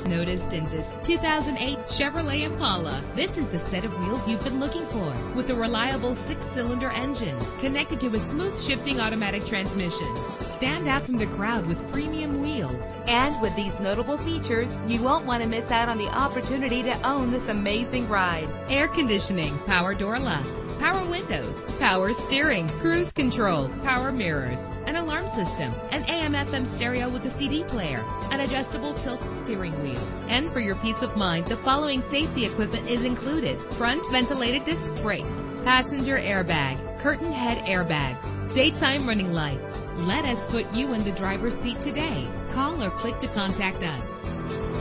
noticed in this 2008 Chevrolet Impala. This is the set of wheels you've been looking for, with a reliable 6-cylinder engine connected to a smooth shifting automatic transmission. Stand out from the crowd with premium wheels. And with these notable features, you won't want to miss out on the opportunity to own this amazing ride. Air conditioning, power door locks, power windows, power steering, cruise control, power mirrors, an alarm system, an AM/FM stereo with a CD player, an adjustable tilt steering wheel. And for your peace of mind, the following safety equipment is included: front ventilated disc brakes, passenger airbag, curtain head airbags, daytime running lights. Let us put you in the driver's seat today. Call or click to contact us.